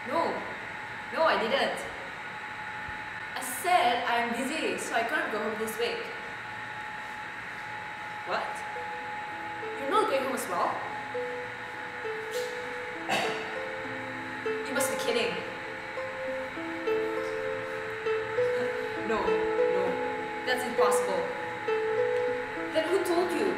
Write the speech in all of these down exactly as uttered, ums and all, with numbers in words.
No, no I didn't. I said I'm busy, so I couldn't go home this week. What? You're not going home as well? You must be kidding. No, no, that's impossible. Then who told you?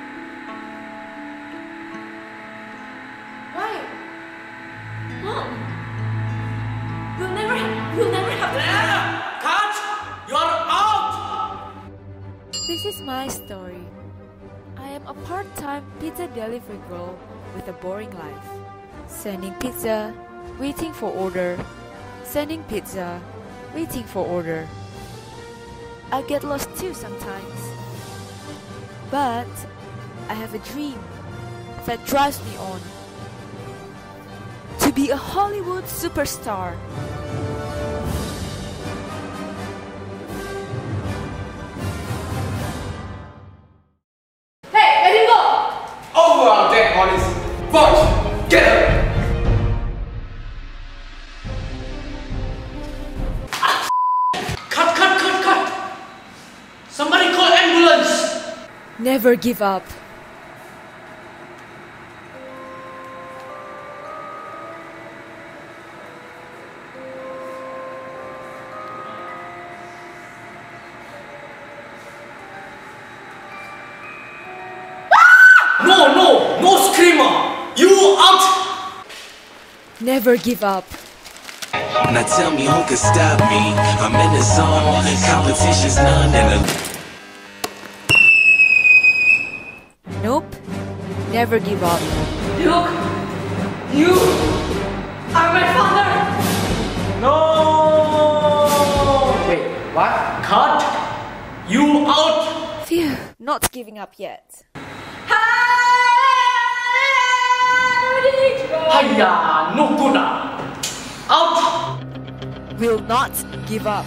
Why? Mom, we'll never have, we'll never have to. Cut! You're out! This is my story. I am a part-time pizza delivery girl with a boring life. Sending pizza, waiting for order. Sending pizza, waiting for order. I get lost too sometimes. But I have a dream that drives me on. To be a Hollywood superstar. Hey, let him go! Over our dead bodies! Forge! Get her! Cut, cut, cut, cut! Somebody call ambulance! Never give up. No, no, no screamer! You out! Never give up. Now tell me who can stop me. I'm in the zone, competition's none and a... Nope. Never give up. Look! You are my father! No! Wait, what? Cut! You out! Phew, not giving up yet. Hiya, no good. Out! Will not give up.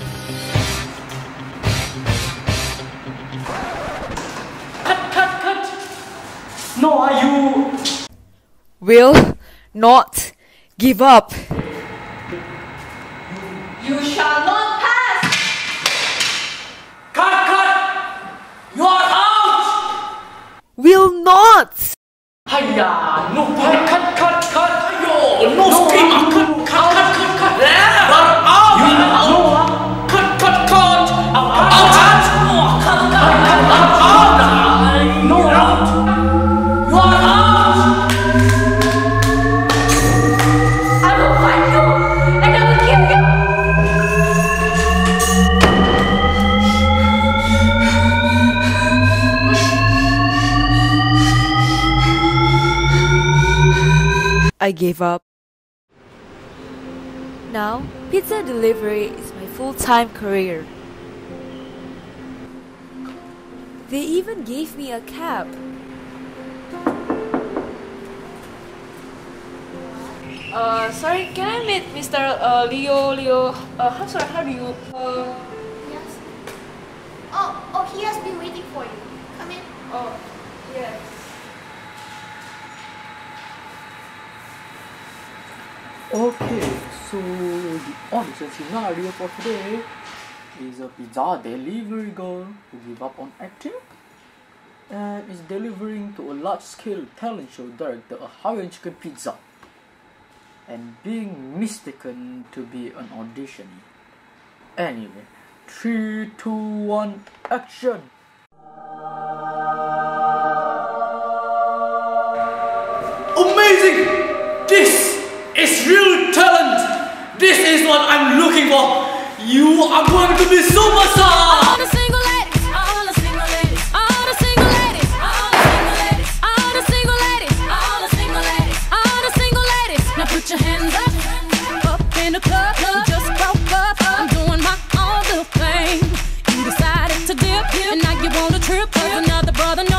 Cut, cut, cut! No, are you... Will not give up. You shall not pass! Cut, cut! You are out! Will not. Hiya, no cut, cut, cut, cut! Ayo, no screamer! Cut, cut, cut, cut, cut! Yeah! You are out! You are out! Cut, cut, cut! Out, out, out! Cut, cut, cut, out, out! No, out! You are out! I will find you and I will kill you! I gave up. Now, pizza delivery is my full-time career. They even gave me a cab. Uh, sorry, can I meet Mister Uh, Leo, Leo, uh, how, sorry, how do you, uh, Yes. Oh, oh, he has been waiting for you. Come in. oh, yes. Okay, so the audition scenario for today is a pizza delivery girl who gave up on acting and is delivering to a large-scale talent show director a Hawaiian chicken pizza and being mistaken to be an audition. Anyway, three, two, one, action! Amazing! This is real talent! This is what I'm looking for! You are going to be superstar! All the single ladies, all the single ladies, all the single ladies, all the single ladies, all the single ladies, all the single ladies, all the single ladies. Now put your hands up, up in the club. You just broke up. I'm doing my own little thing. You decided to dip, and now you want to trip 'cause another brother.